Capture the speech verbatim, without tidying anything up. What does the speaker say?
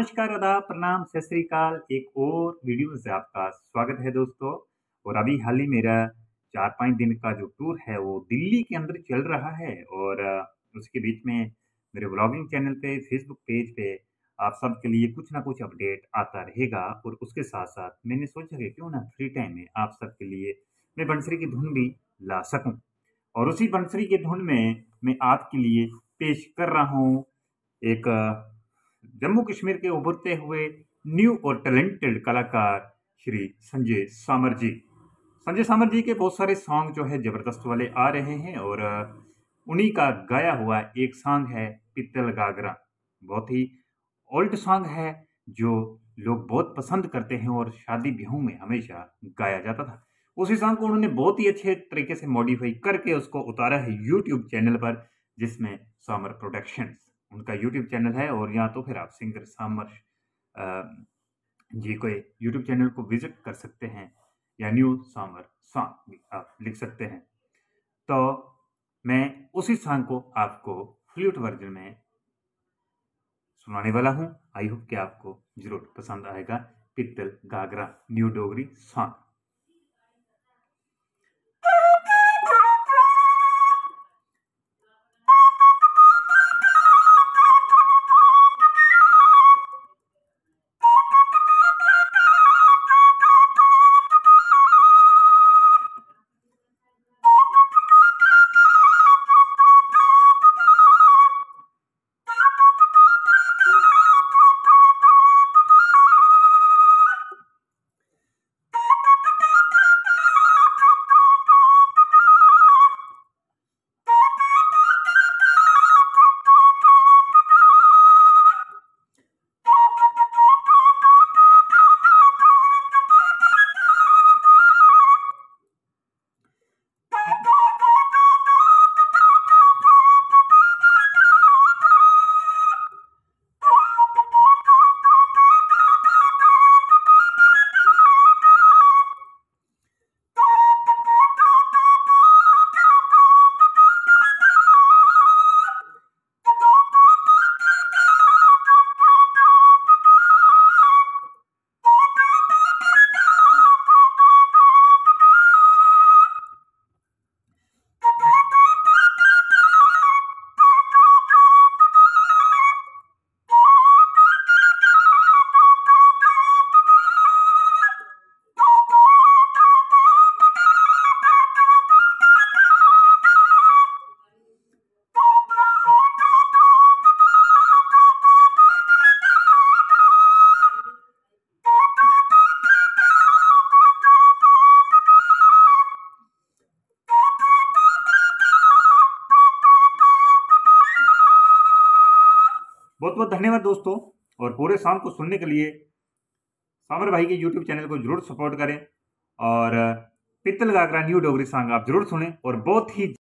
नमस्कार, आदाब, प्रणाम, सत श्री अकाल। एक और वीडियो से आपका स्वागत है दोस्तों। और अभी हाल ही मेरा चार पाँच दिन का जो टूर है वो दिल्ली के अंदर चल रहा है और अ, उसके बीच में मेरे व्लॉगिंग चैनल पे, फेसबुक पेज पे आप सबके लिए कुछ ना कुछ अपडेट आता रहेगा। और उसके साथ-साथ मैंने सोचा कि क्यों ना फ्री टाइम में आप सबके लिए मैं बंसरी की धुन भी ला सकूँ। और उसी बंसरी की धुन में मैं आपके लिए पेश कर रहा हूँ एक जम्मू कश्मीर के उभरते हुए न्यू और टैलेंटेड कलाकार श्री संजय सामर जी। संजय सामर जी के बहुत सारे सॉन्ग जो है जबरदस्त वाले आ रहे हैं और अ, उन्हीं का गाया हुआ एक सॉन्ग है पित्तल गागरा। बहुत ही ओल्ड सॉन्ग है जो लोग बहुत पसंद करते हैं और शादी ब्याहों में हमेशा गाया जाता था। उसी सॉन्ग को उन्होंने बहुत ही अच्छे तरीके से मॉडिफाई करके उसको उतारा है यूट्यूब चैनल पर, जिसमें सामर प्रोडक्शंस उनका यूट्यूब चैनल है। और या तो फिर आप सिंगर सामर अ, जी को यूट्यूब चैनल को विजिट कर सकते हैं या न्यू सामर सॉन्ग भी आप लिख सकते हैं। तो मैं उसी सॉन्ग को आपको फ्लूट वर्जन में सुनाने वाला हूँ। आई होप कि आपको जरूर पसंद आएगा। पित्तल गागरा न्यू डोगरी सॉन्ग। बहुत बहुत धन्यवाद दोस्तों। और पूरे सॉन्ग को सुनने के लिए सामर भाई के यूट्यूब चैनल को जरूर सपोर्ट करें और पित्तल गागरा न्यू डोगरी सॉन्ग आप जरूर सुनें। और बहुत ही